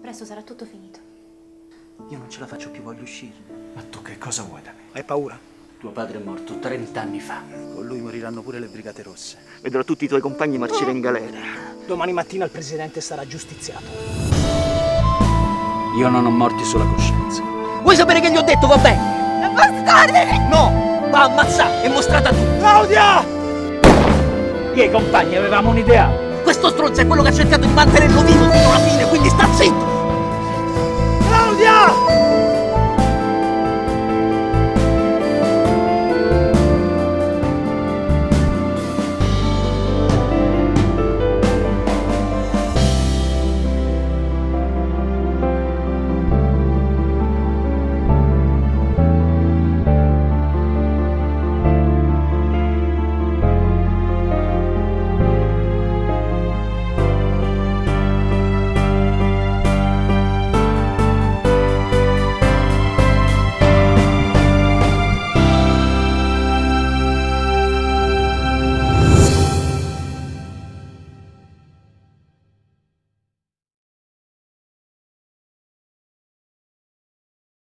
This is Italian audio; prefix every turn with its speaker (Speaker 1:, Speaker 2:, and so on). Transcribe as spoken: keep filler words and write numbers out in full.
Speaker 1: presto sarà tutto finito.
Speaker 2: Io non ce la faccio più, voglio uscire.
Speaker 3: Ma tu che cosa vuoi da me?
Speaker 2: Hai paura?
Speaker 3: Tuo padre è morto trent'anni fa.
Speaker 2: Con lui moriranno pure le Brigate Rosse.
Speaker 4: Vedrò tutti i tuoi compagni marcire in galera.
Speaker 2: Domani mattina il presidente sarà giustiziato.
Speaker 3: Io non ho morti sulla coscienza.
Speaker 4: Vuoi sapere che gli ho detto, va bene?
Speaker 1: Non bastardi!
Speaker 4: No! Va ammazzato e mostrata tu!
Speaker 2: Claudia!
Speaker 3: Io e i compagni avevamo un'idea.
Speaker 4: Questo stronzo è quello che ha cercato di mantenerlo vivo fino alla fine, quindi sta zitto!
Speaker 2: Claudia!